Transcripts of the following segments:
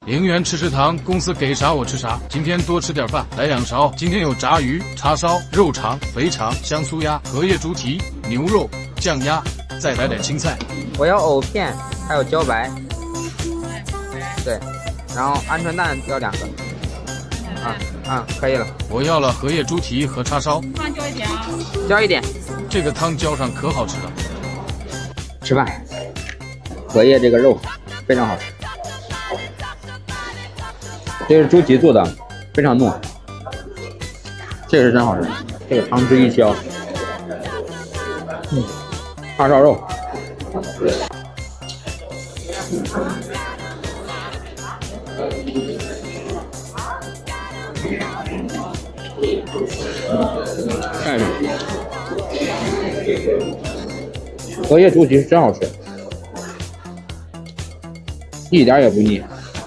陵园吃堂，公司给啥我吃啥。今天多吃点饭，来2勺。今天有炸鱼、叉烧、肉肠、肥肠、香酥鸭、荷叶猪蹄、牛肉、酱鸭，再来点青菜。 我要藕片，还有茭白。对，然后鹌鹑蛋要2个。可以了。 我要了荷叶猪蹄和叉烧。 汤浇一点啊。 浇一点。 这个汤浇上可好吃了。 吃饭。荷叶这个肉非常好吃。这是猪蹄做的，非常糯。这个是真好吃，这个汤汁一浇，叉烧肉，看着，荷叶猪蹄是真好吃，一点也不腻。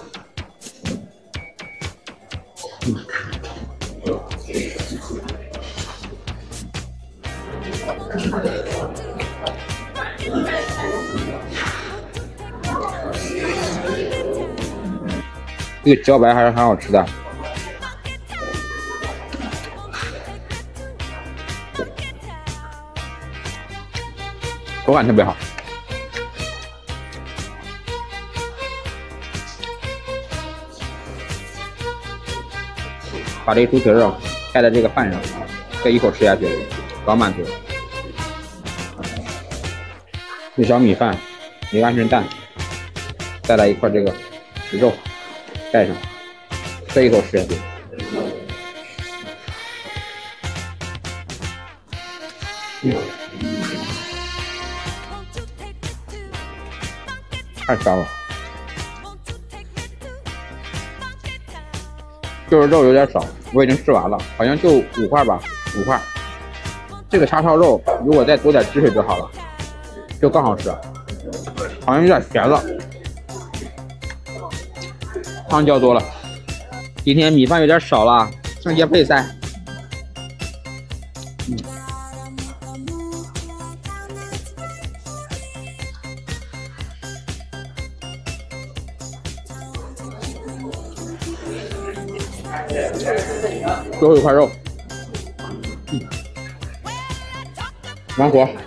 这个茭白还是很好吃的，口感特别好。把这个猪蹄肉盖在这个饭上，这一口吃下去，饱满足。一勺米饭，一个鹌鹑蛋，再来一块这个肉盖上，这一口吃下去。太香了。就是肉有点少，我已经吃完了，好像就5块吧，5块。这个叉烧肉如果再多点汁水就好了，就更好吃。好像有点咸了，汤浇多了。今天米饭有点少了，剩些配菜。最后一块肉，完活。